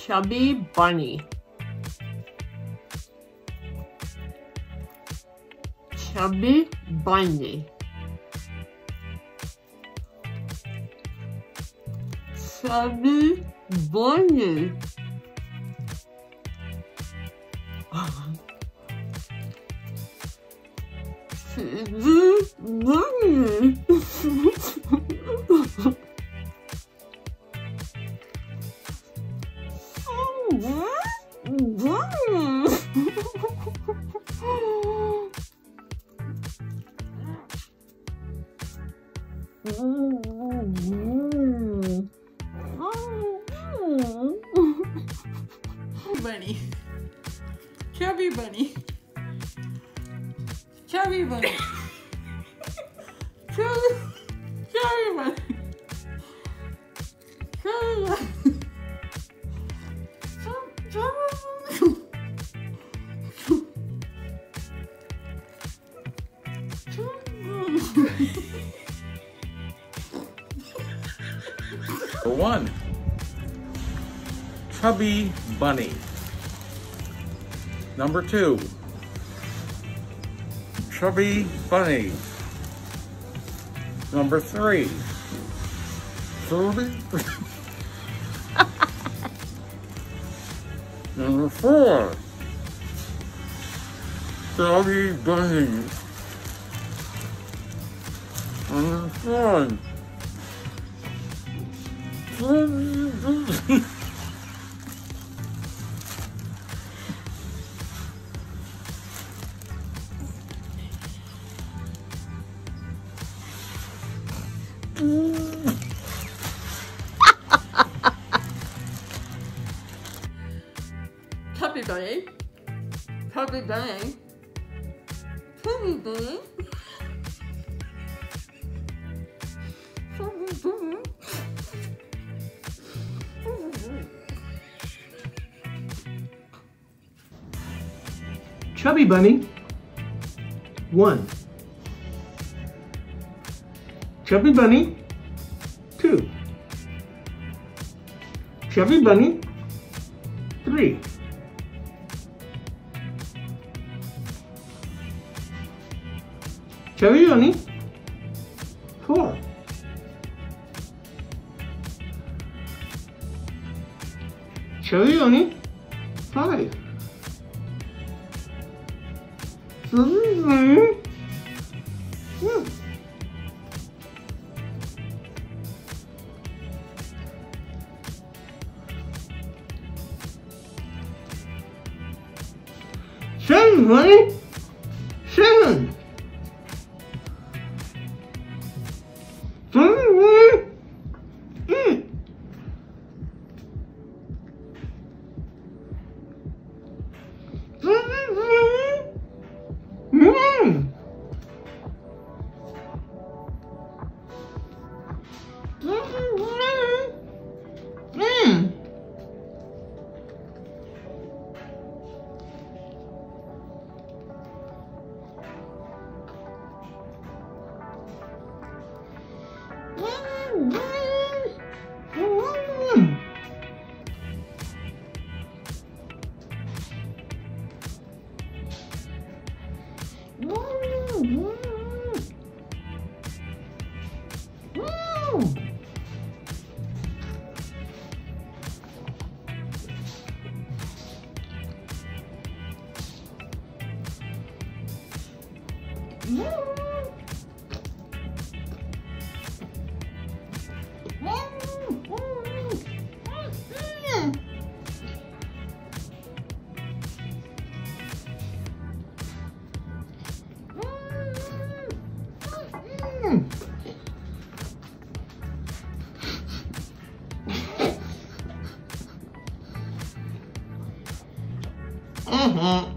Chubby Bunny. Chubby Bunny. Chubby Bunny. Chubby Bunny. Bunny. Chubby Bunny. Chubby Bunny. Chubby Bunny. Chubby Bunny. Number 1, Chubby Bunny. Number 2, Chubby Bunny. Number 3, Chubby. Number 4, Chubby Bunny. Number 5, Chubby Bunny. Chubby Bunny. Chubby Bunny. Chubby Bunny. Chubby Bunny. 1. Chubby Bunny. 2. Chubby Bunny. 3. Chubby Bunny. 4. Chubby Bunny. 5. Chubby Bunny. 6. Chubby Bunny. 7. Chubby Bunny. 8. Chubby Bunny. 9. Chubby Bunny. 10. Uh-huh.